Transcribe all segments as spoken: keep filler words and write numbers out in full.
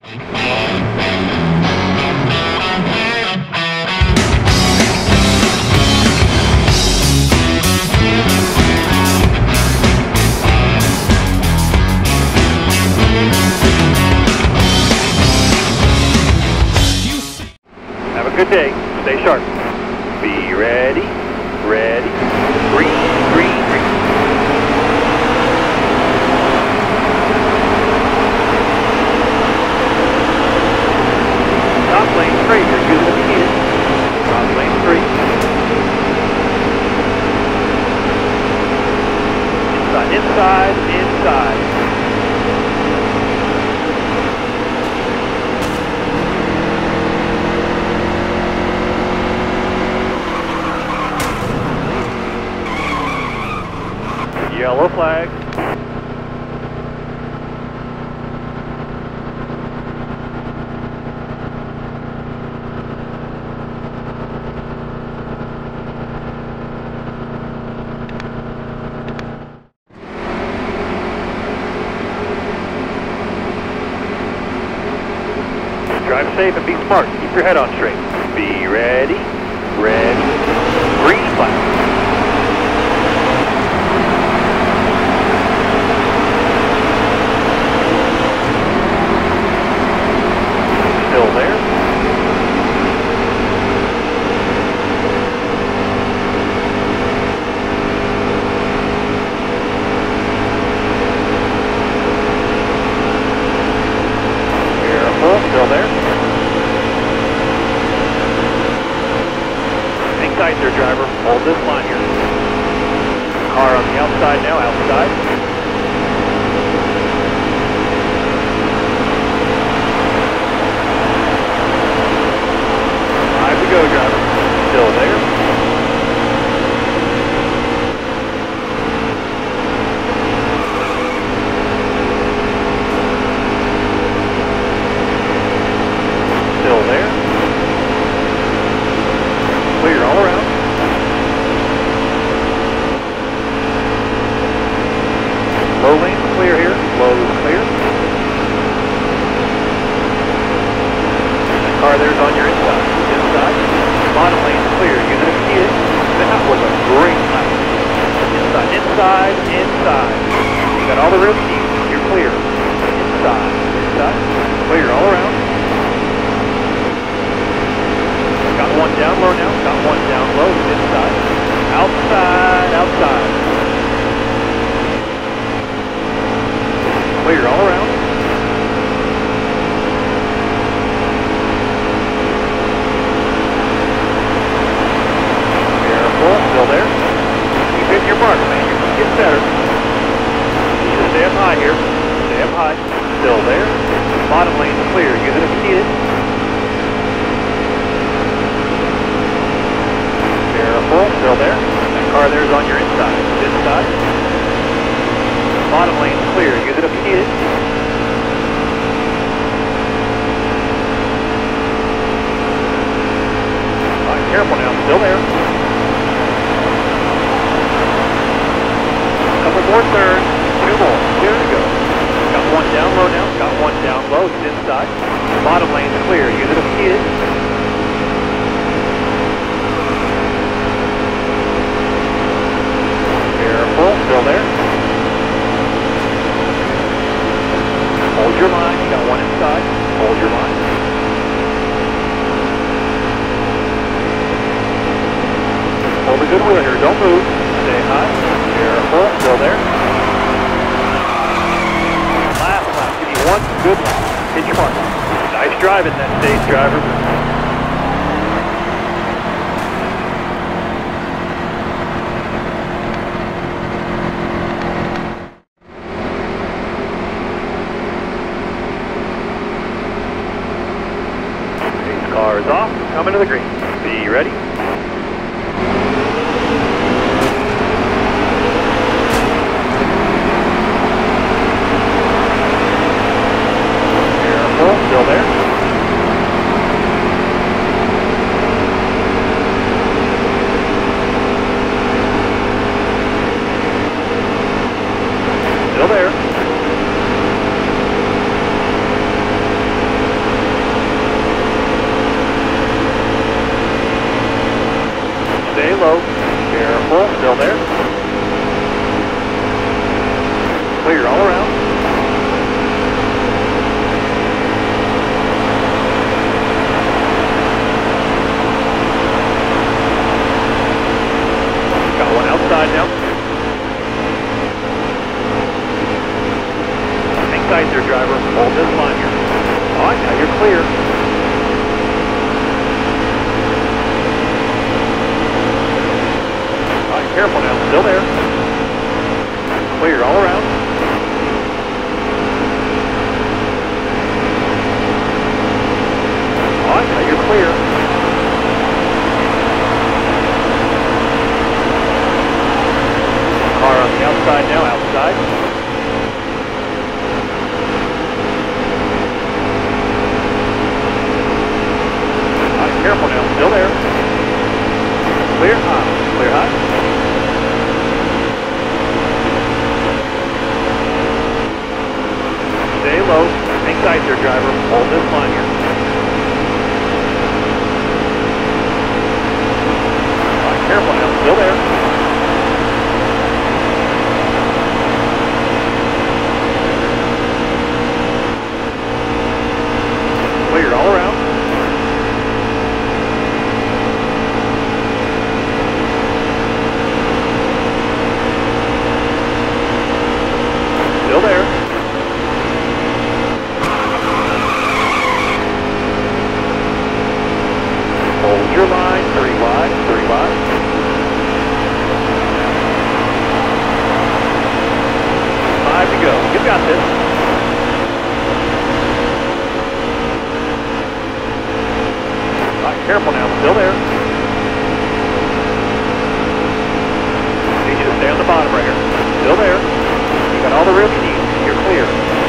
Have a good day. Stay sharp. Be ready. Ready. Green, green, green. Top lane three. You're using it again. Top lane three. Inside, inside, inside. Yellow flag. Drive safe and be smart. Keep your head on straight. Be ready. Ready. Green flag. Still there. Careful, still there. Hang tight there, driver. Hold this line here. Car on the outside now, outside. Time to go, driver. Still there. Still there. Clear all around. Low lane clear here. Low clear. That car there's on your inside. Inside. Bottom lane clear. You're going to see it. That was a great lap. Inside, inside, inside. You got all the room you need. You're clear. Inside, inside. Clear all around. Got one down low now. Got one down low. Inside. Outside, outside. Clear all around. Still there. Keep hitting your mark, man. You're going to get better. You need to stay up high here. Stay up high. Still there. Bottom lane's clear. Use it if you need it. Careful. Still there. That car there's on your inside. Inside. Bottom lane's clear. Use it if you need it. All right, careful now. Still there. Couple more thirds, two more, here we go. Got one down low now, got one down low, it's inside. Bottom lane's clear, use it if you need it. Careful, still there. Hold your line, you got one inside, hold your line. Hold a good wheel here, don't move, stay high. Careful, still there. Last lap, give you one good lap. Hit your mark. Nice driving that stage, driver. Stage car is off, coming to the green. Be ready. Still there. Still there. Clear all around. Got one outside now. Hang tight there, driver. Hold this line here. All right, now you're clear. All right, careful now. Still there. Clear all around. All right, now you're clear. Car on the outside now, outside. All right, careful now, still there. Clear high, clear high. Stay low, hang tight there, driver. Hold this line here. All right, careful now, still there. Clear all around. Still there. Hold your line, thirty wide, thirty wide. Five to go. You got this. All right, careful now. Still there. Need you to stay on the bottom right here. Still there. You got all the room you need. You're clear.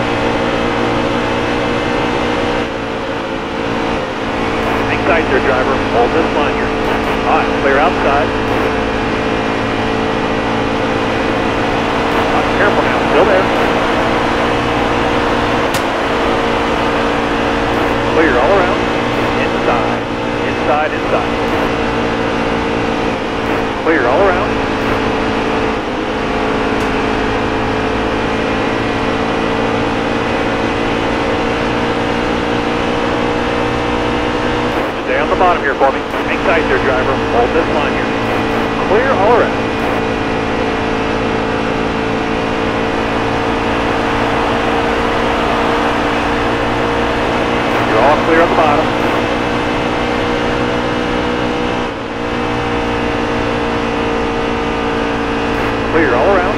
Hang tight there, driver. Hold this line here. All right, clear outside. All right, careful now. Still there. Clear all around. Inside. Inside, inside. Clear all around. Stay on the bottom here for me. Hang tight there, driver. Hold this line here. Clear all around. You're all clear on the bottom. Clear all around.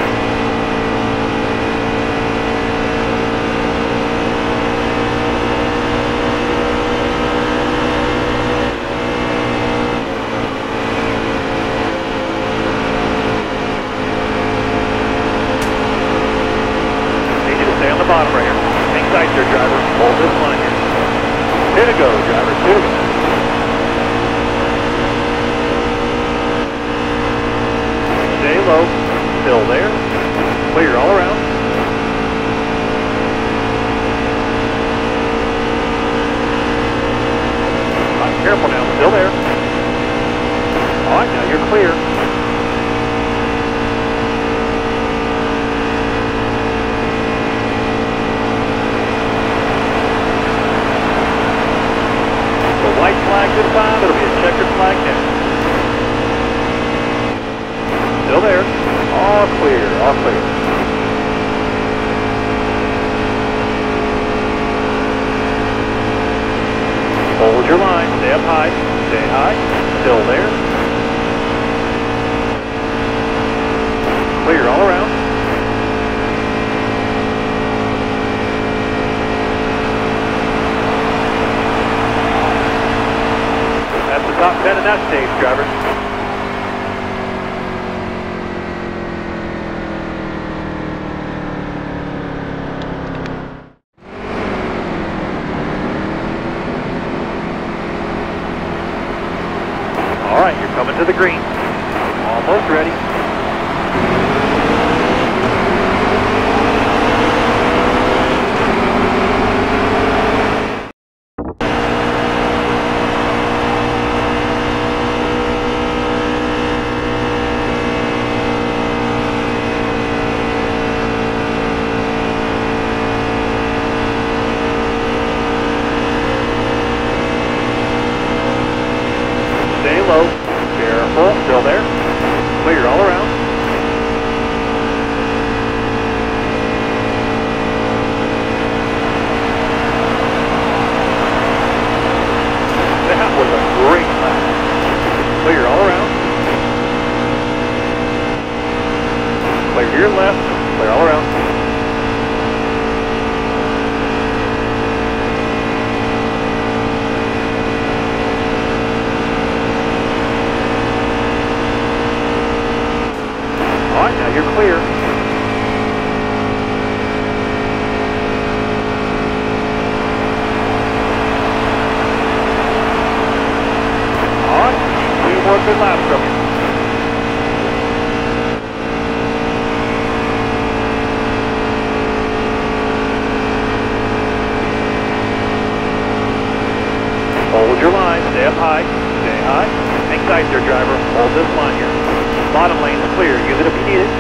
Bottom right here. Hang tight there, driver. Hold this line here. Two to go, driver. Two to go. Stay low. Still there. Clear all around. All right, careful now. Still there. All right, now you're clear. White flag this time, it'll be a checkered flag next. Still there. All clear, all clear. Hold your line, stay up high, stay high, still there. Clear all around. That's the top ten in that stage, driver. All right, you're coming to the green. Almost ready. tight there, driver. Hold this line here. Bottom lane's clear. Use it if you need it.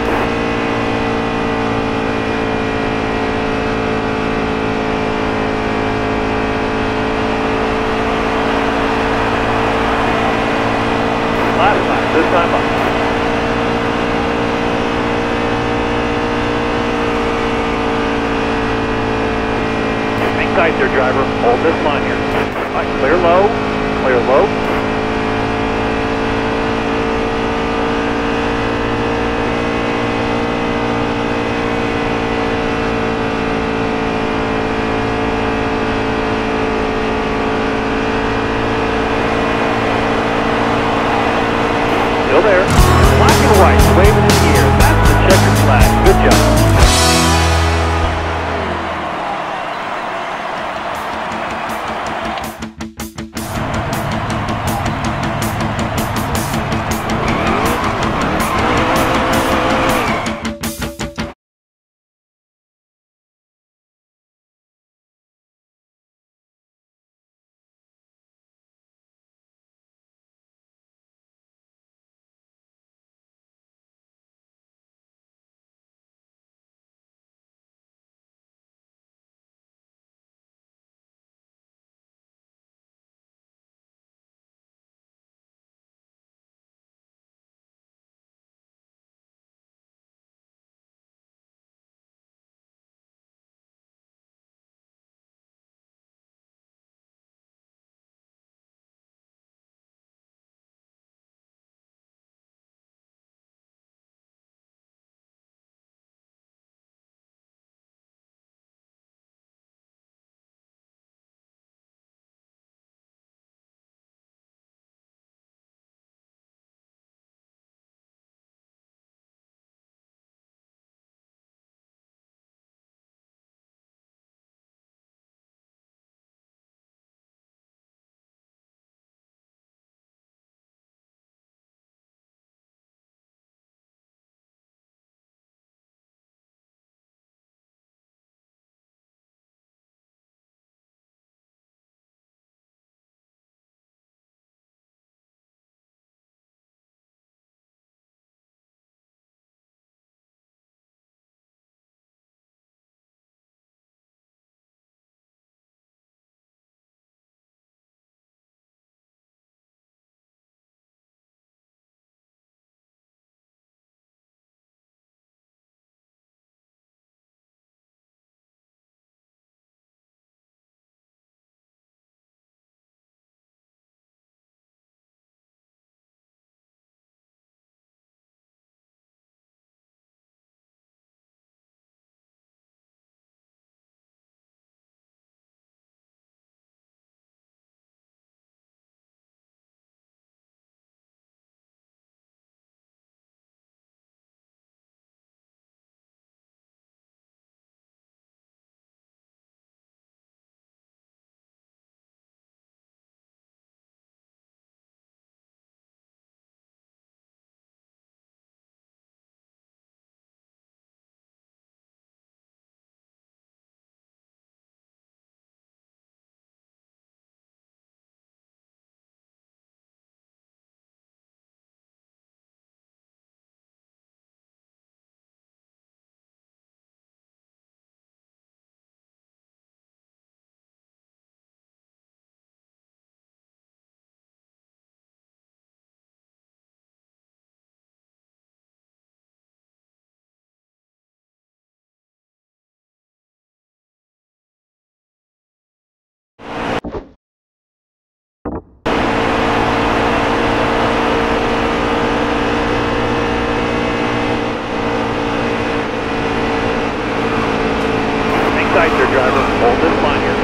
Last time, this time up. Hang tight there, driver. Hold this line here. All right, clear low. Clear low. Still there. Black and white, waving in the air. That's the checkered flag. Good job. tight there, driver. Hold this line here.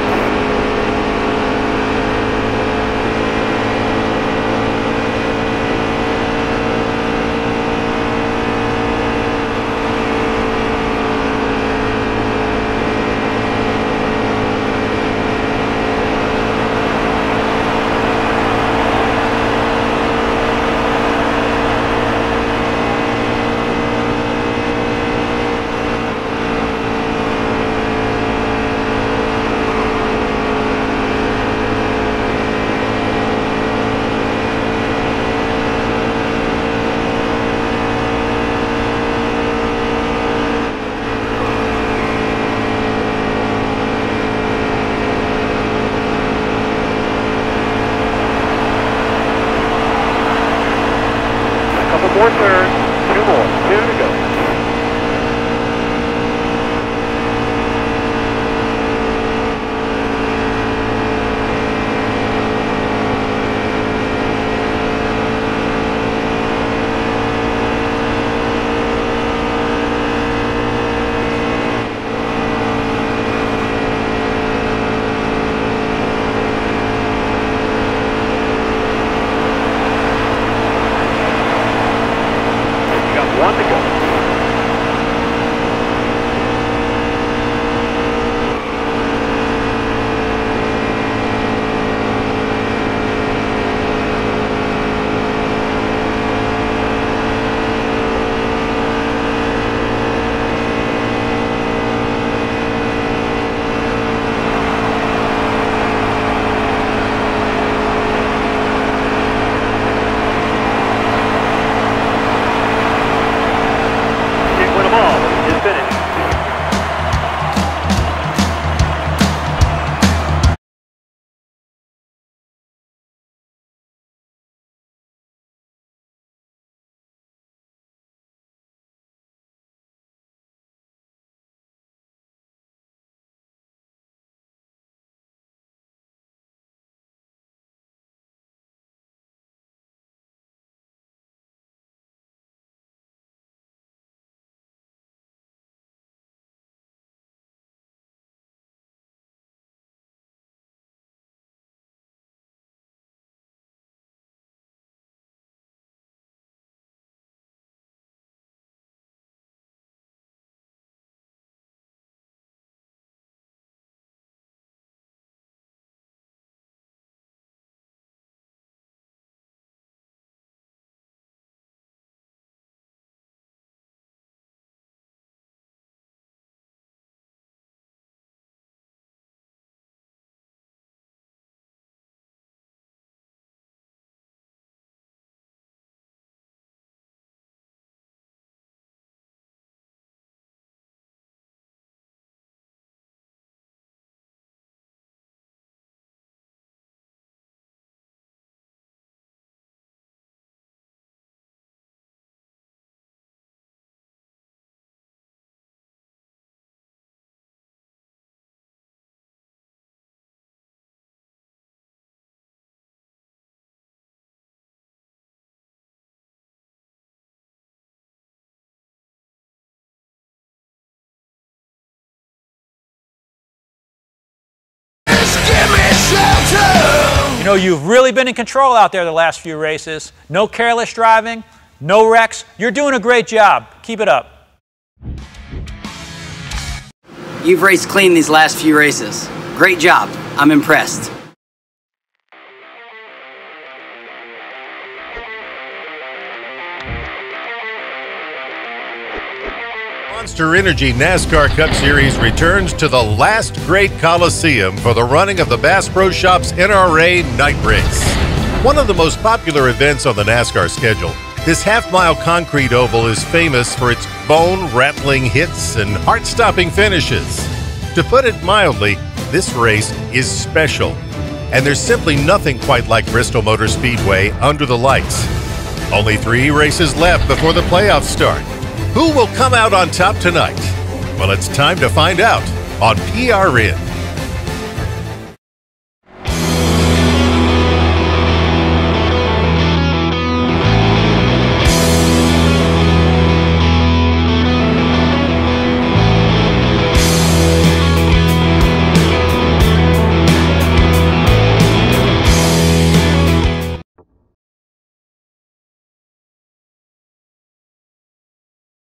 know you've really been in control out there the last few races. No careless driving, no wrecks. You're doing a great job. Keep it up. You've raced clean these last few races. Great job. I'm impressed. Monster Energy NASCAR Cup Series returns to the last great Coliseum for the running of the Bass Pro Shops N R A Night Race. One of the most popular events on the NASCAR schedule, this half-mile concrete oval is famous for its bone-rattling hits and heart-stopping finishes. To put it mildly, this race is special, and there's simply nothing quite like Bristol Motor Speedway under the lights. Only three races left before the playoffs start. Who will come out on top tonight? Well, it's time to find out on P R N.